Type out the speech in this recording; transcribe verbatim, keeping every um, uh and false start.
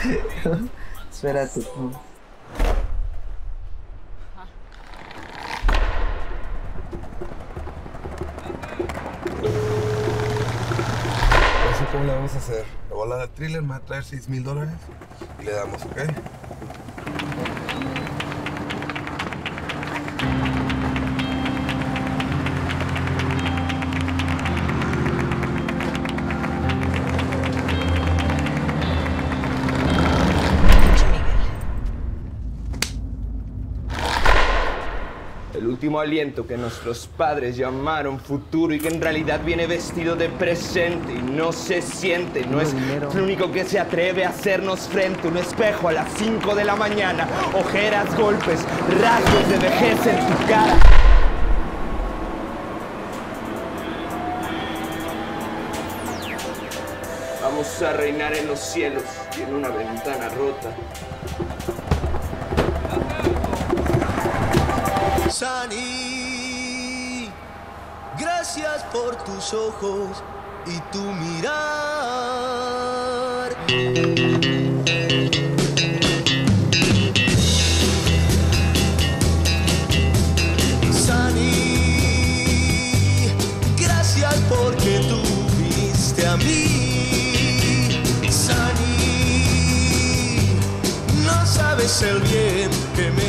Espérate. No. No sé cómo le vamos a hacer. Le voy a hablar al thriller, me va a traer seis mil dólares y le damos, ¿ok? El último aliento que nuestros padres llamaron futuro y que en realidad viene vestido de presente y no se siente, no es lo único que se atreve a hacernos frente. Un espejo a las cinco de la mañana, ojeras, golpes, rasgos de vejez en tu cara. Vamos a reinar en los cielos y en una ventana rota. Sunny, gracias por tus ojos y tu mirar. Sunny, gracias porque tú viniste a mí. Sunny, no sabes el bien que me